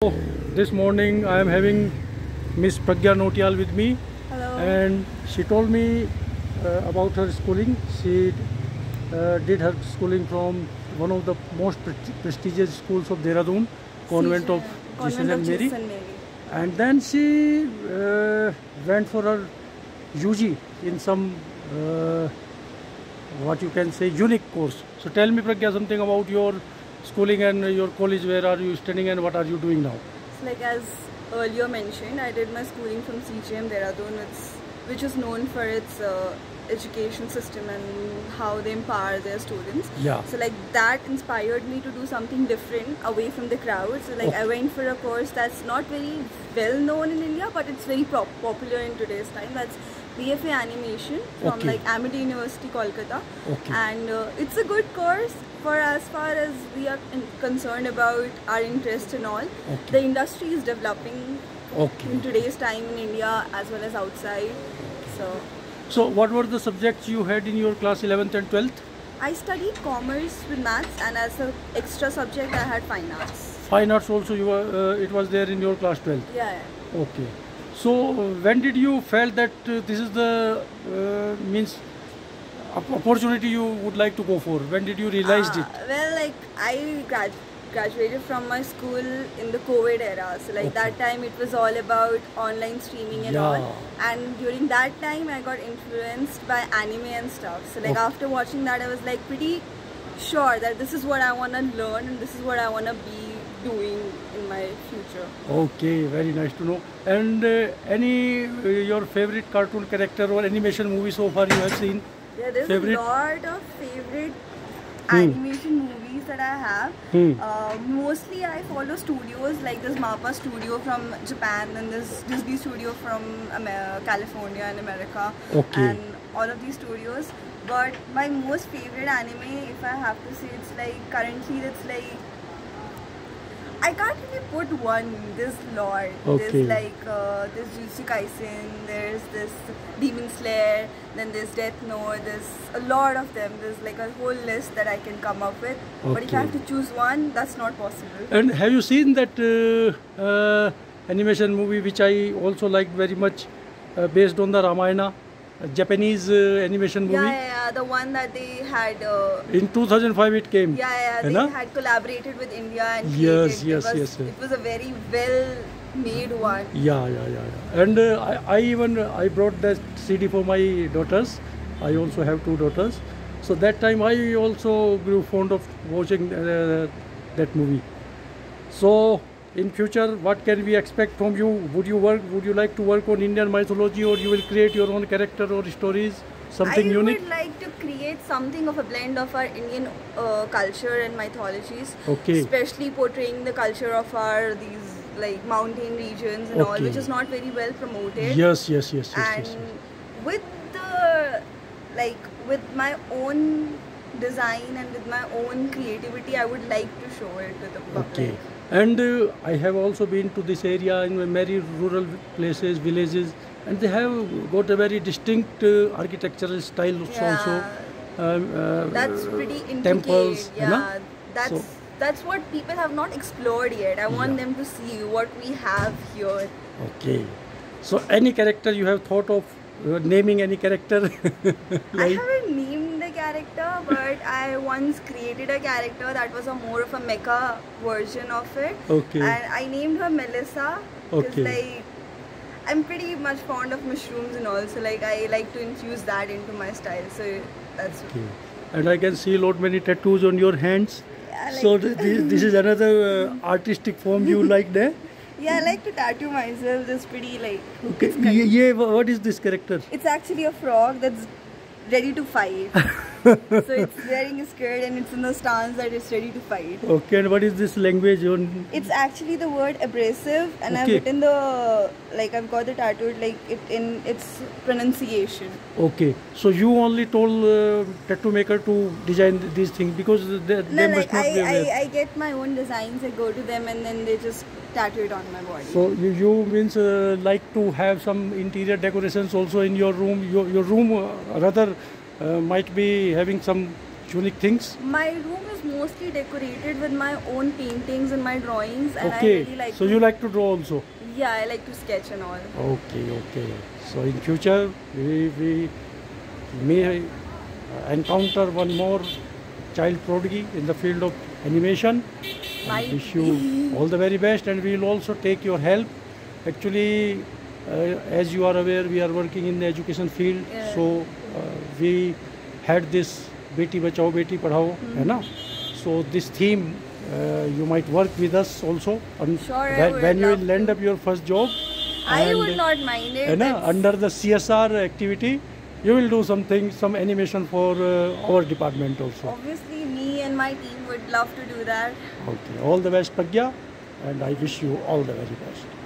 This morning I am having Miss Pragya Notial with me. Hello. And she told me about her schooling. She did her schooling from one of the most prestigious schools of Dehradun, Convent of Jesus and Mary. And then she went for her UG in some what you can say unique course. So tell me, Pragya, something about your schooling and your college. Where are you studying and what are you doing now? So like as earlier mentioned, I did my schooling from CGM Dehradun, which is known for its education system and how they empower their students. Yeah. So like that inspired me to do something different away from the crowd. So like I went for a course that's not very well known in India, but it's very popular in today's time. That's BFA Animation from like Amity University, Kolkata. And it's a good course for as far as we are concerned about our interest and all. The industry is developing in today's time in India as well as outside. So what were the subjects you had in your class 11th and 12th? I studied commerce with maths, and as an extra subject I had fine arts. Fine arts also you were, it was there in your class 12th? Yeah. Okay. So when did you felt that this is the means opportunity you would like to go for? When did you realize it? Well, like I graduated from my school in the COVID era. So like that time it was all about online streaming and all. And during that time I got influenced by anime and stuff. So like after watching that I was like pretty sure that this is what I want to learn and this is what I want to be doing in my future. Okay, very nice to know. And any your favorite cartoon character or animation movie so far you have seen? Yeah, there's a lot of favorite animation movies that I have. Mostly I follow studios like this MAPPA studio from Japan and this Disney studio from California and America, and all of these studios. But my most favorite anime, if I have to say, it's like currently it's like I can't really put one. There's lot. There's like there's Jujutsu Kaisen, there's this Demon Slayer, then there's Death Note. There's a lot of them. There's like a whole list that I can come up with. But if I have to choose one, that's not possible. And have you seen that animation movie which I also liked very much, based on the Ramayana? Japanese animation movie. Yeah, the one that they had. In 2005 it came. Yeah, they had collaborated with India and yes. It was a very well made one. Yeah. And I brought that CD for my daughters. I also have two daughters. So that time I also grew fond of watching that movie. So in future, what can we expect from you? Would you like to work on Indian mythology, or you will create your own character or stories, something unique? I would like to create something of a blend of our Indian culture and mythologies, especially portraying the culture of these like mountain regions and all, which is not very well promoted. Yes. And with the with my own design and with my own creativity, I would like to show it to the public. And I have also been to this area in many rural places, villages, and they have got a very distinct architectural style also. That's pretty intricate. Temples. Yeah, that's what people have not explored yet. I want them to see what we have here. Okay. So any character you have thought of naming any character? I haven't named a character, but I once created a character that was more of a mecha version of it. And I named her Melissa because like I'm pretty much fond of mushrooms and all, so like I like to infuse that into my style. So that's And I can see a lot many tattoos on your hands. Yeah, like so this is another artistic form you like there? Yeah, I like to tattoo myself. It's pretty like. What is this character? It's actually a frog that's ready to fight. So it's wearing a skirt and it's in the stance that it's ready to fight. Okay, and what is this language? It's actually the word abrasive, and I've written I've got the tattooed in its pronunciation. Okay, so you only told tattoo maker to design these things because they must not be aware. I get my own designs, I go to them and then they just tattoo it on my body. So you means like to have some interior decorations also in your room. Your room rather might be having some unique things? My room is mostly decorated with my own paintings and my drawings, and I Okay, really like. so you like to draw also? Yeah, I like to sketch and all. Okay, okay. So in future we may encounter one more child prodigy in the field of animation. Might I wish you all the very best, and we will also take your help. Actually, as you are aware, we are working in the education field, Yeah. so we had this Beti Bachao Beti Padhao, है ना? So this theme you might work with us also. Sure, I when, would when you love will land to. up your first job. I and, would not mind it. है ना? It's- Under the CSR activity, you will do something, some animation for our department also. Obviously, me and my team would love to do that. Okay, all the best, Pragya, and I wish you all the very best.